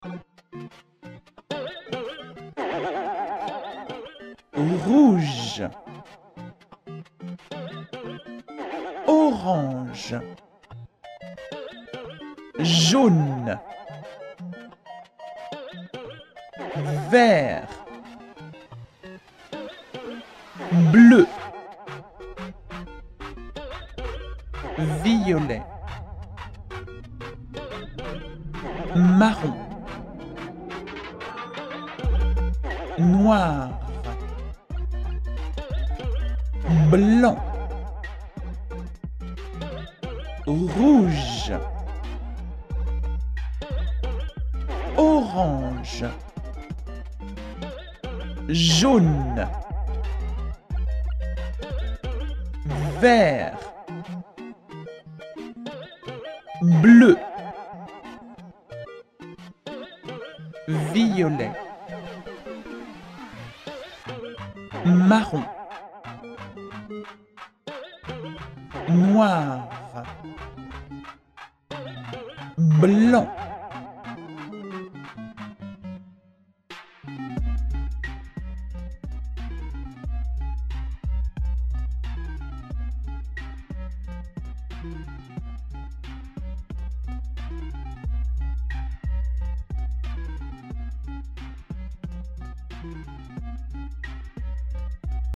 rouge, orange, jaune, vert, bleu, violet, marron, noir, blanc, rouge, orange, jaune, vert, bleu, violet, marron, noir, blanc,